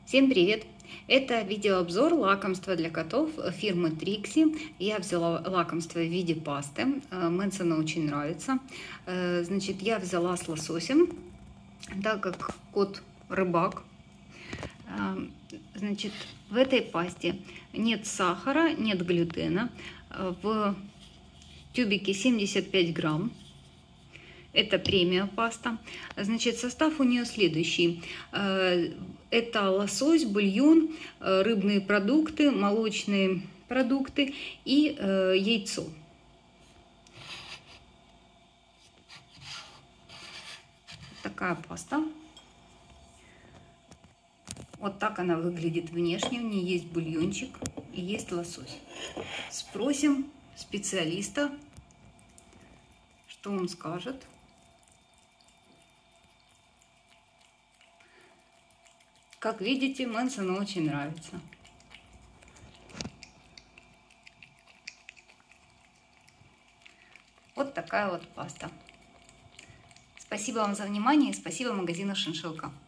Всем привет! Это видеообзор лакомства для котов фирмы Trixie. Я взяла лакомство в виде пасты. Мэнсону очень нравится. Значит, я взяла с лососем, так как кот рыбак. Значит, в этой пасте нет сахара, нет глютена. В тюбике 75 грамм. Это премиум паста. Значит, состав у нее следующий. Это лосось, бульон, рыбные продукты, молочные продукты и яйцо. Такая паста. Вот так она выглядит внешне. В ней есть бульончик и есть лосось. Спросим специалиста, что он скажет. Как видите, Мэнсону очень нравится. Вот такая вот паста. Спасибо вам за внимание и спасибо магазину Шиншилка.